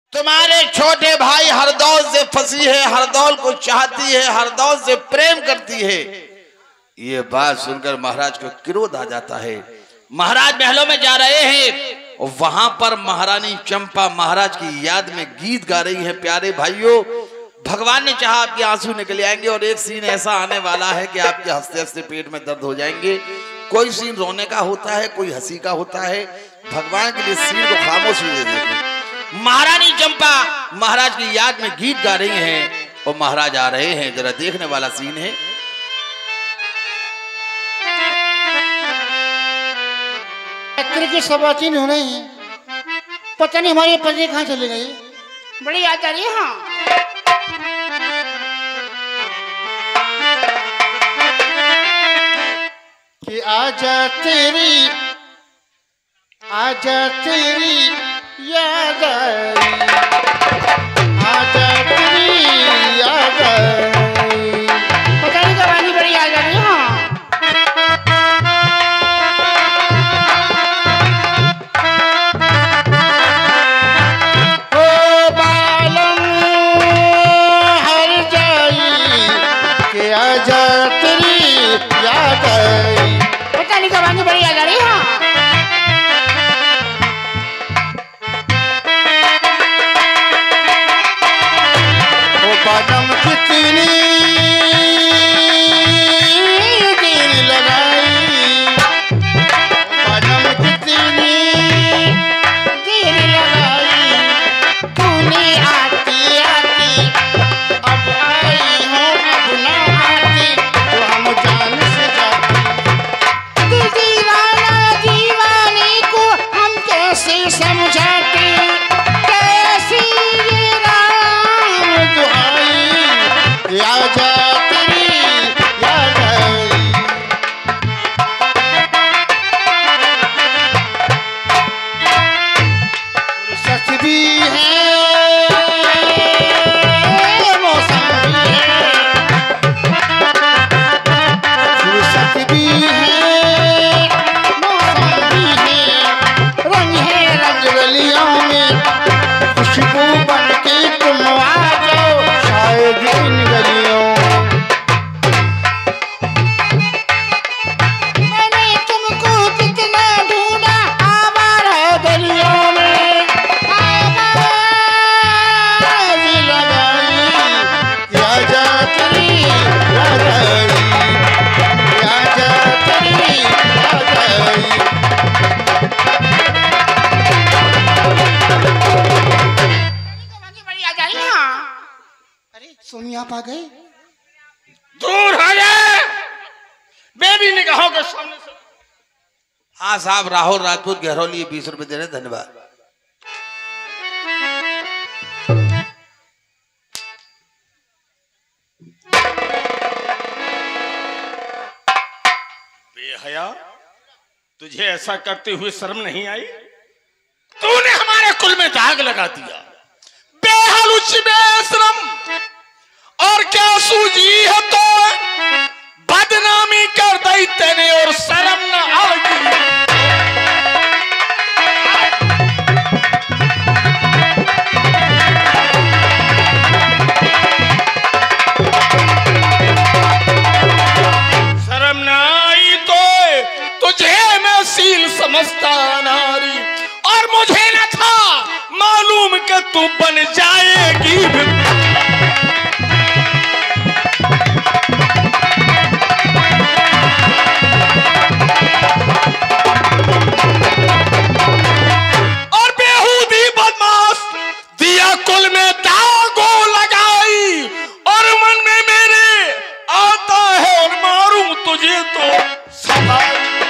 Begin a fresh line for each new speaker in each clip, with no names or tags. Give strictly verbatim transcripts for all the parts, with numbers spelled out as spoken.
तुम्हारे छोटे भाई हरदौल से फंसी है, हरदौल को चाहती है, हरदौल से प्रेम करती है। ये बात सुनकर महाराज को क्रोध आ जाता है। महाराज महलों में जा रहे हैं और वहां पर महारानी चंपा महाराज की याद में गीत गा रही है। प्यारे भाइयों, भगवान ने चाहा आपके आंसू निकल आएंगे और एक सीन ऐसा आने वाला है कि आपके हंसते हंसते पेट में दर्द हो जाएंगे। कोई सीन रोने का होता है, कोई हंसी का होता है। भगवान के लिए सीन को खामोशी दे देंगे। महारानी चंपा महाराज की याद में गीत गा रही हैं और महाराज आ रहे हैं। जरा देखने वाला सीन है।
की सबाचीन हो रही है, पता नहीं हमारे पति कहाँ चले गए।
बड़ी याद आ रही है। हाँ,
कि आजा तेरी आजा तेरी याद आई, आजा तेरी याद आई।
पता नहीं कब बड़ी याद आ रही है। हाँ, पता नहीं कब बड़ी याद आ रही है।
ओ बादम कितनी देर लगाई, बादम कितनी
देर लगाई, तूने आती आती
अब आई हो, अब ना आती तो हम जान से जाती।
दीवाना दीवाने को हम कैसे समझाते, कैसी ये राम
दुहाई, आजा तेरी याद आई। फुर्सत भी है, मौसम भी है, फुर्सत भी है, मौसम भी है,
रंग है रंग
गलियों में खुशबू बन के तुम आ जाओ, शायद इन गलियों
मैंने तुमको कितना ढूंढा आवारा गलियों में, आवाज
लगाई। आजा तेरी याद आई, आजा तेरी याद आई।
बड़ी याद आ रही है। हाँ,
अरे सोनी आप आ गए।
दूर हो जाए बेबी निगाहों के सामने से। हाँ साहब, राहुल राजपूत गहरौली बीस रुपए दे रहे, धन्यवाद।
बेहया, तुझे ऐसा करते हुए शर्म नहीं आई? तूने हमारे कुल में दाग लगा दिया। बेहलुच बेशरम, और क्या सूझी है तो बदनामी कर दी तेने और शर्म न आएगी। शर्म न आई तो तुझे मैं सील समझता नारी, और मुझे न था मालूम कि तू बन जाएगी। और बेहूदी बदमाश दिया कुल में दागो लगाई, और मन में मेरे आता है और मारूं तुझे तो सदा।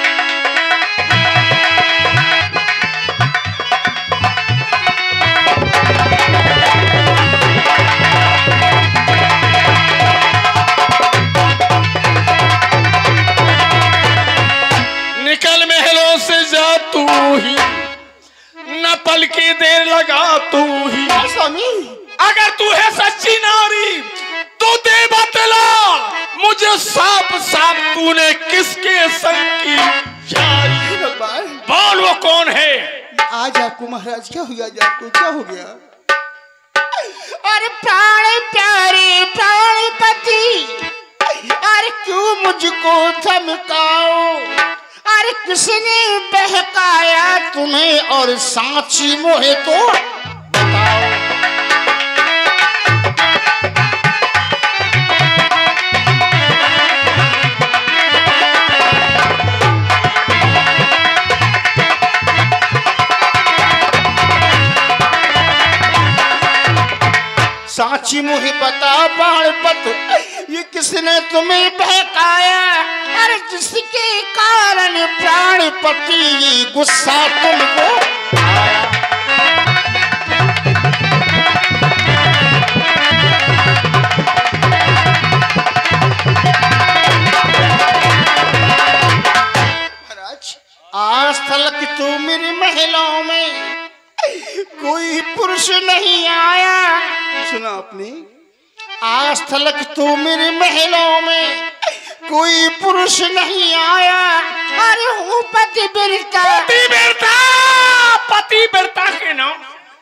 निकल महलों से जा तू ही, न पल की देर लगा तू ही।
स्वामी
अगर तू है सच्ची नारी तो दे बतला मुझे, साफ साफ तूने किसके संग की यारी।
भगवान
बोल वो कौन है?
आज आपको महाराज क्या हो गया, आज आपको क्या हो गया?
अरे प्राण प्यारे प्राणपति, अरे क्यों मुझको धमकाओ? अरे किसने बहकाया तुम्हें और सांची मोहे तो बताओ। सांची मुझे बता बाणपत, ये किसने तुम्हें बहकाया? अरे जिसके कारण प्राणपति ये गुस्सा तुमको आया। महाराज, आज तक तू मेरी महलों में कोई पुरुष नहीं आया। सुना आपने? आज तक तू मेरे महलों में कोई पुरुष नहीं आया। अरे हूँ पतिव्रता।
पतिव्रता, पतिव्रता के नाम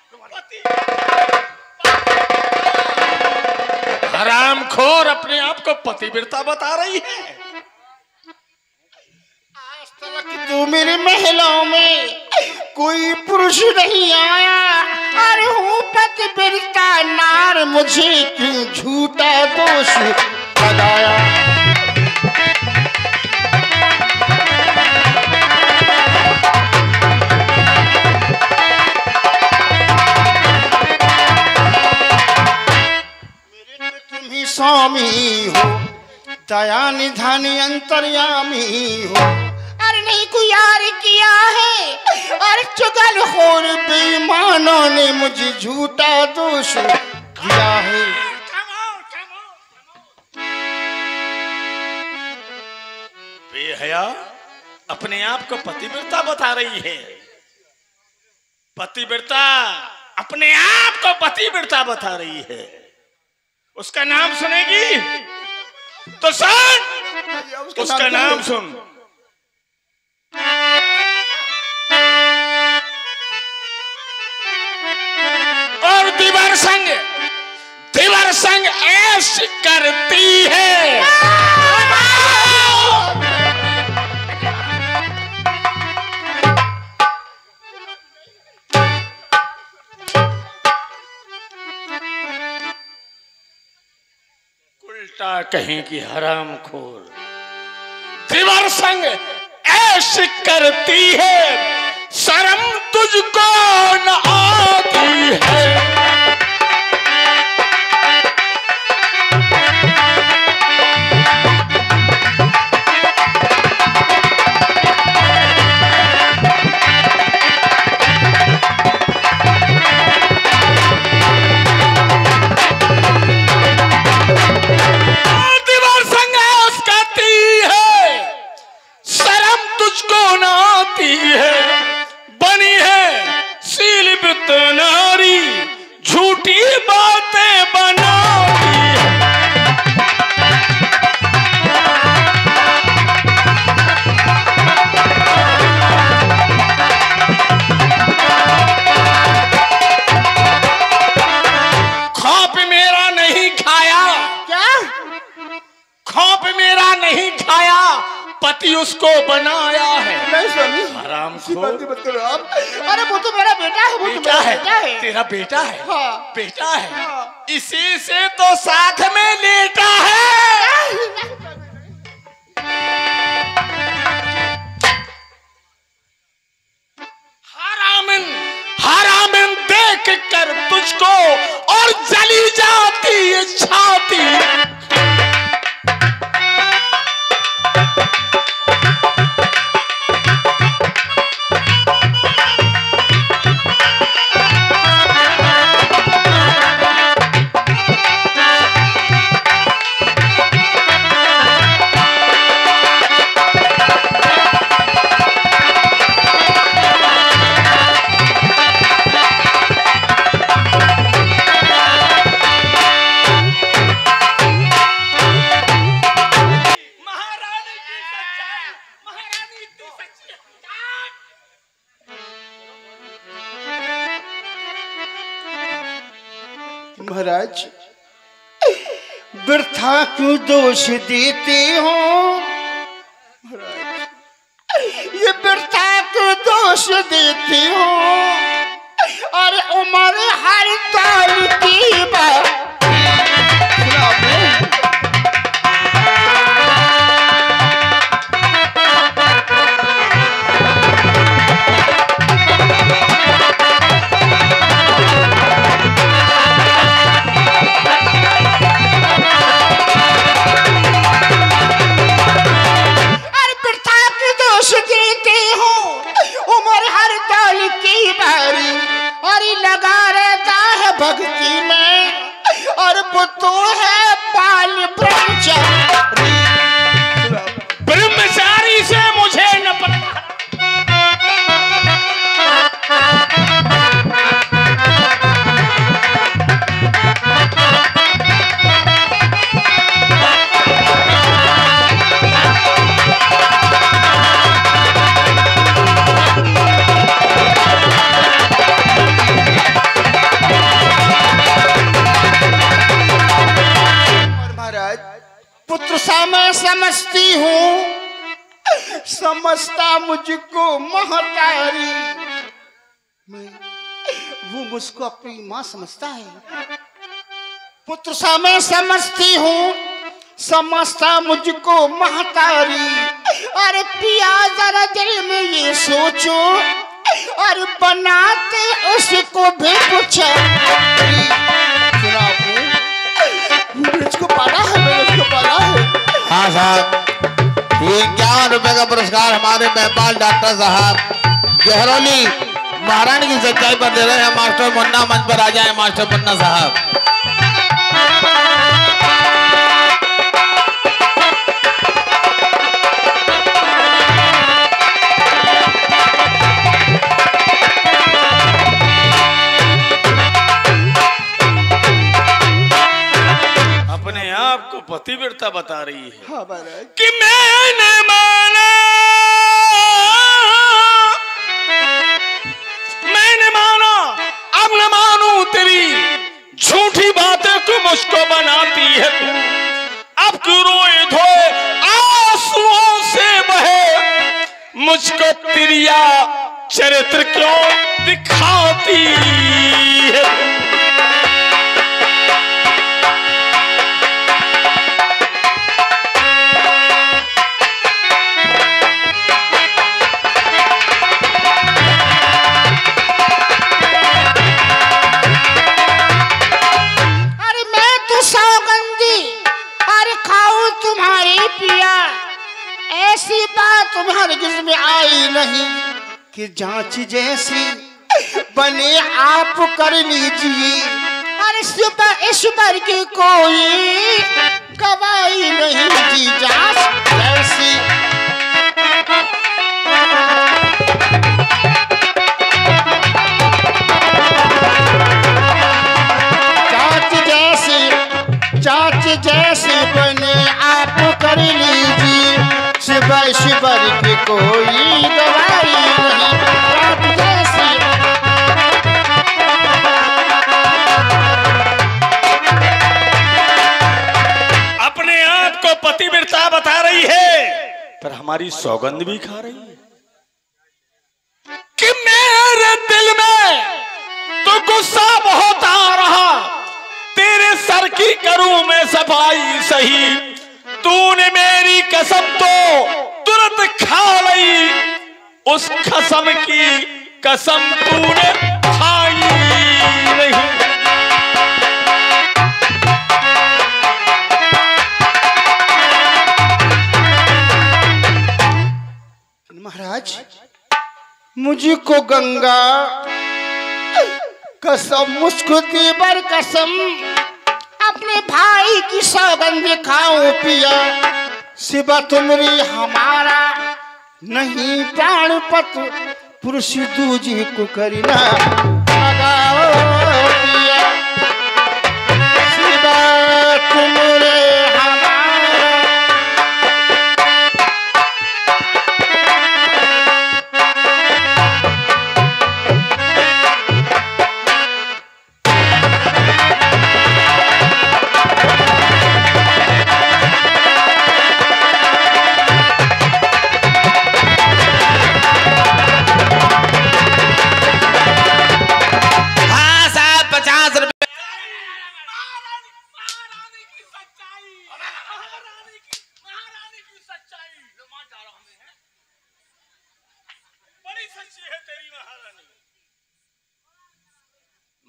हरामखोर अपने आप को पतिव्रता बता रही है।
आज तक तू मेरे महलों में कोई पुरुष नहीं आया। अरे हूँ पतिव्रता नार, मुझे क्यों झूठा दोष लगाया? मेरे तुम ही स्वामी हो, दया निधानी अंतर्यामी हो। अरे नहीं कोई यार किया है, और चुगलखोर बेईमानों ने मुझे झूठा दोष दिया है।
बेहया अपने आप को पतिव्रता बता रही है। पतिव्रता अपने आप को पतिव्रता बता रही है। उसका नाम सुनेगी तो सुन, उसका नाम सुन। और दीवार संग दीवार संग ऐश करती है। उल्टा कहें कि हरामखोर दीवार संग ऐश करती है, शर्म तुझको न आती है। दीवार संग ऐश करती है, शर्म तुझको न आती है। बनी है सीलिबत नारी, झूठी बातें बनाती है। खौफ मेरा नहीं खाया।
क्या?
खौफ मेरा नहीं खाया, पति उसको बनाया है।
नहीं स्वामी,
हरामखोर
मत करो आप। अरे वो तो मेरा बेटा है, वो तो
बेटा
मेरा
है,
बेटा है।
तेरा बेटा है।
हाँ।
बेटा है।
हाँ।
इसी से तो साथ में लेटा है। हरामन हरामन देख कर तुझको और जली जाती है छाती।
महाराज वृथा क्यों दोष देते हो महाराज, ये वृथा क्यों दोष देते हो। अरे उम्र हर ताल की बात भक्ति में, और वो तो है बाल ब्रह्मचारी।
ब्रह्मचारी से मुझे न पता।
पुत्र सा मैं समझती हूँ, समझता मुझको महतारी। मैं वो मुझको अपनी माँ समझता है। पुत्र सा मैं समझती हूँ, समझता मुझको महतारी। अरे पिया जरा दिल में ये सोचो, और बनाते उसको भी कुछ। मुझको पाला है, मुझको पाला है।
हाँ साहब, ये इक्यावन रुपए का पुरस्कार हमारे महिपाल डॉक्टर साहब गहरौली महारानी की सच्चाई पर दे रहे हैं। मास्टर मुन्ना मंच पर आ जाए। मास्टर मुन्ना साहब।
आपको पतिव्रता बता रही है।
हाँ,
कि मैंने माना, मैंने माना, अब न मानू तेरी झूठी बातें तू मुझको बनाती है। तू अब क्यों रोए धोए आंसुओं से बहे, मुझको तिरिया चरित्र क्यों दिखाती है।
ऐसी बात तुम्हारे किस में आई नहीं कि जांच जैसी बने आप कर लीजिए। अरे सुबह ईश्वर की कोई गवाही नहीं जी, जांच जैसी। जांच जैसी, जांच जैसी बने आप कर लीजिए। शिवर शिवर की कोई गवाही नहीं, रात जैसी।
अपने आप को पतिव्रता बता रही है, पर हमारी सौगंध भी खा रही है कि मेरे दिल में तो गुस्सा बहुत आ रहा। तेरे सर की करूं मैं सफाई सही, तूने मेरी कसम तो तुरंत खा ली। उस कसम की कसम तूने खाई नहीं।
महाराज मुझको गंगा कसम, मुझको देवर कसम, अपने भाई की सौगंध खाऊं पिया। सिवा तुमरी हमारा नहीं प्राण पत, पुरुष दूजी को करना लगाओ पिया। सिवा तुमरे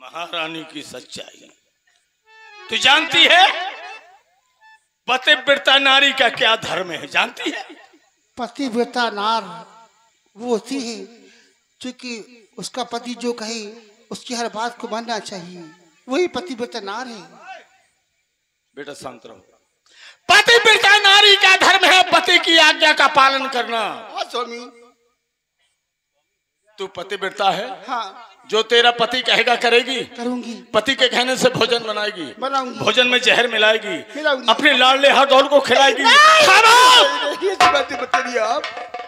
महारानी की सच्चाई तू जानती है? पतिव्रता नारी का क्या धर्म है जानती है?
पतिव्रता नार वो होती है जो कि उसका पति जो कहे उसकी हर बात को मानना चाहिए, वही पतिव्रता नार है।
बेटा शांत रहो। पतिव्रता नारी का धर्म है पति की आज्ञा का पालन करना।
हाँ स्वामी।
तू पतिव्रता है?
हाँ।
जो तेरा पति कहेगा करेगी?
करूंगी।
पति के कहने से भोजन बनाएगी?
बनाऊंगी।
भोजन में जहर मिलाएगी?
मिलाऊंगी।
अपने लाडले हरदौल को खिलाएगी?
ये बातें बताइए आप।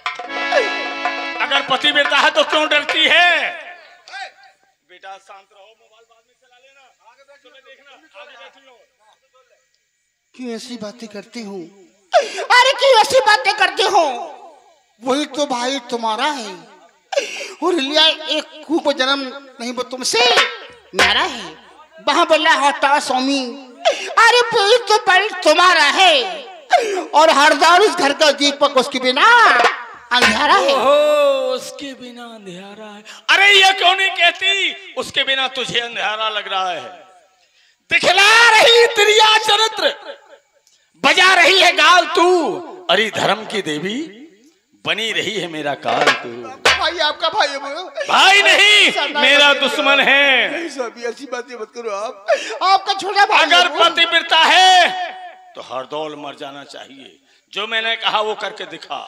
अगर पतिव्रता है तो क्यों डरती है? बेटा शांत रहो, मोबाइल बाद में चला लेना, आगे बैठ देखना, आगे बैठी हो।
क्यों ऐसी बातें करती हूँ?
अरे क्यों ऐसी बातें करते हो?
वही तो भाई तुम्हारा है और लिया एक को जन्म नहीं वो तुमसे
मेरा है वहां बोला होता स्वामी। अरे भाई तो बल तुम्हारा है और हरदौल उस घर का दीपक उसके बिना अंधेरा है।
ओहो, उसके बिना अंधेरा है। अरे ये क्यों नहीं कहती उसके बिना तुझे अंधेरा लग रहा है? दिखला रही त्रिया चरित्र, बजा रही है गाल तू, अरे धर्म की देवी बनी रही है मेरा काल तू।
भाई आपका भाई है वो।
भाई नहीं मेरा दुश्मन है।
सभी ऐसी बातें मत करो आप, आपका छोटा भाई।
अगर पतिव्रता है तो हरदौल मर जाना चाहिए। जो मैंने कहा वो करके दिखा।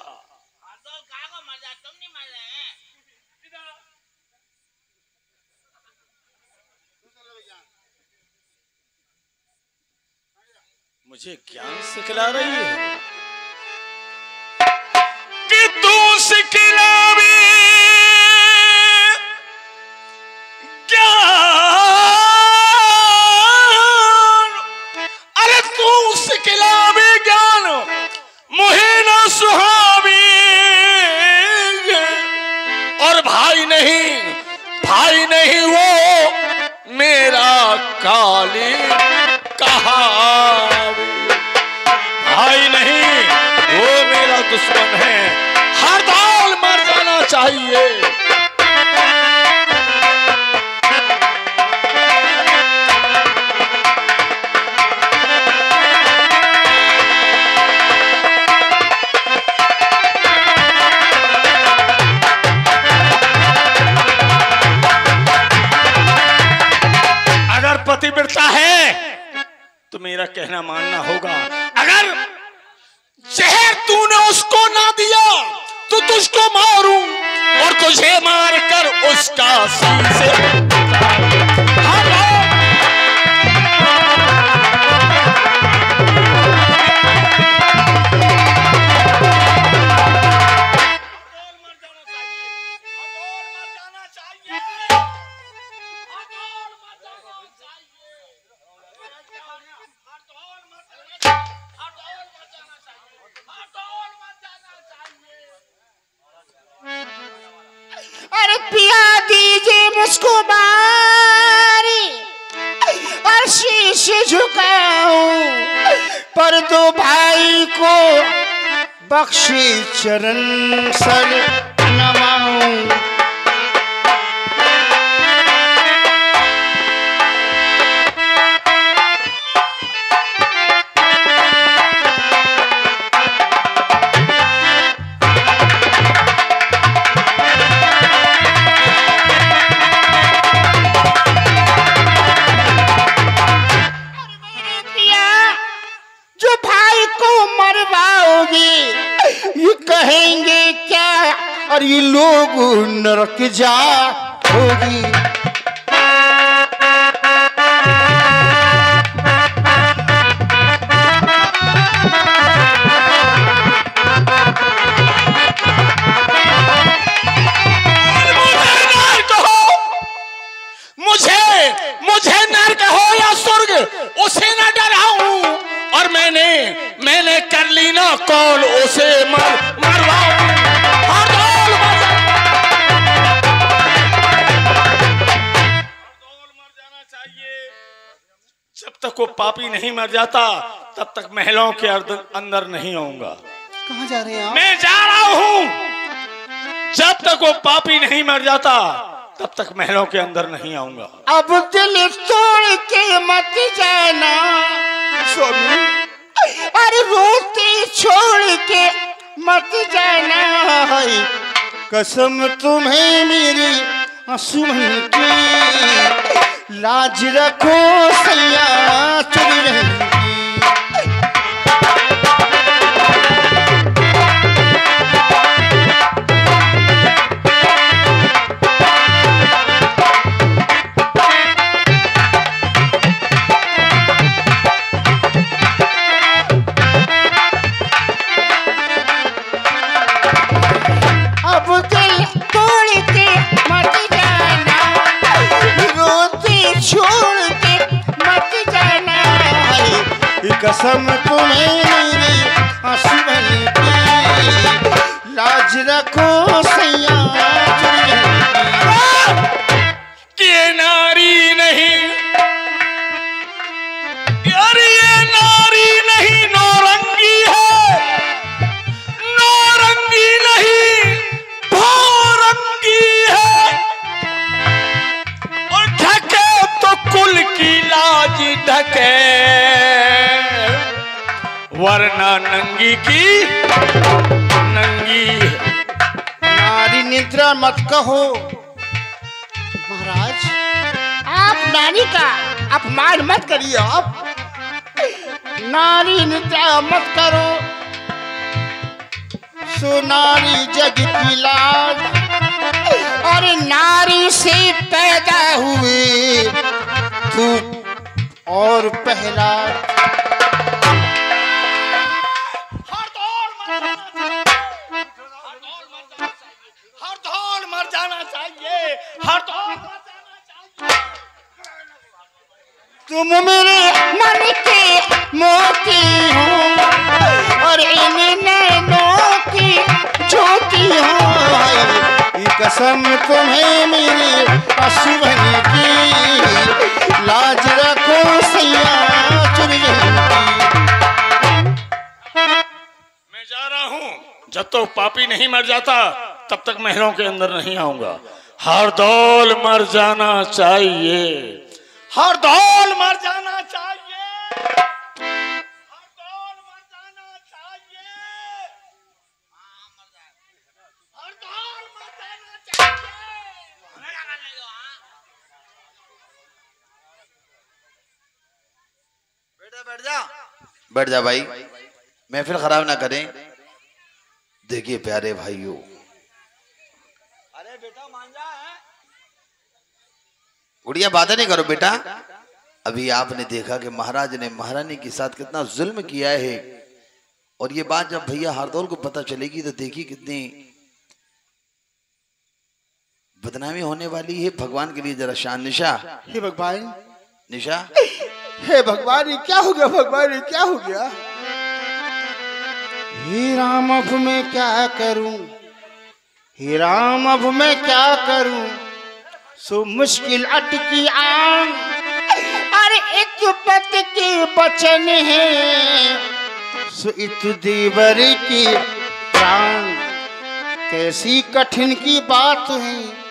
मुझे ज्ञान सिखला रही है कि तू सिखलावी ज्ञान। अरे तू सिखलावी ज्ञान मुहे न सुहावी। और भाई नहीं भाई नहीं वो मेरा काली कहा, भाई नहीं वो मेरा दुश्मन है। हरदौल मर जाना चाहिए। अगर पतिव्रता है तो मेरा कहना मानना होगा। अगर जहर तूने उसको ना दिया तो तुझको मारूं और तुझे मार कर उसका शीशे।
अरे पिया दीजिए मुझको बारी और शीश झुकाऊं पर दो भाई को बख्शी चरण सर नवाऊं। ये कहेंगे क्या और ये लोग नरक जा होगी।
मुझे मुझे नर कहो या स्वर्ग उसे न डराऊं और मैंने मैंने कर ली ना कौल उसे मर मरवाऊं। हरदौल मर जाना चाहिए। जब तक वो पापी नहीं मर जाता तब तक महलों के अंदर नहीं आऊंगा।
कहाँ जा रहे हैं आप?
मैं जा रहा हूं। जब तक वो पापी नहीं मर जाता तब तक महलों के अंदर नहीं आऊंगा।
अब दिल तोड़ के मत जाना स्वामी, अरे रोते छोड़ के मत जाना है, कसम तुम्हें मेरी सुमन की, लाज रखो सैया चुरी रहेगी। कसम तुम्हें मेरी सुमन की, लाज रखो सैया
ये नारी नहीं, यार ये नारी नहीं नौरंगी है, नौरंगी नहीं भौरंगी है, और ढके तो कुल की लाज ढके, वरना नंगी की नंगी है।
नारी निद्रा मत कहो महाराज,
आप नानी का अपमान मत करिए। आप
नारी निद्रा मत करो, सो नारी जग की लाज,
और नारी से पैदा हुए
तू और पहला तुम मेरे
मन के मोती हो,
और इन नैनों की ज्योति हो, ये कसम तुम्हें मेरी सुमन की, लाज रखो सैया चुरी
मैं जा रहा हूँ, जब तो पापी नहीं मर जाता तब तक महलों के अंदर नहीं आऊंगा। हरदौल मर जाना चाहिए, हरदौल मर जाना चाहिए, हरदौल मर जाना चाहिए, हरदौल मर जाना चाहिए।
बेटा बैठ जा, बैठ जा भाई, महफिल खराब ना करें। देखिए प्यारे भाइयों,
अरे बेटा मान जा है,
गुड़िया बातें नहीं करो बेटा। अभी आपने देखा कि महाराज ने महारानी के साथ कितना जुल्म किया है, और ये बात जब भैया हरदौल को पता चलेगी तो देखिए कितनी बदनामी होने वाली है। भगवान के लिए जरा शान। निशा,
हे भगवान,
निशा,
हे भगवान, ये क्या हो गया भगवान, ये क्या हो गया? हे राम अब मैं क्या करूं, हे राम अब मैं क्या करूं, सो मुश्किल अटकी आन,
अरे एक पत के
बचन है, सो इत देवर की प्राण, कैसी कठिन की बात है,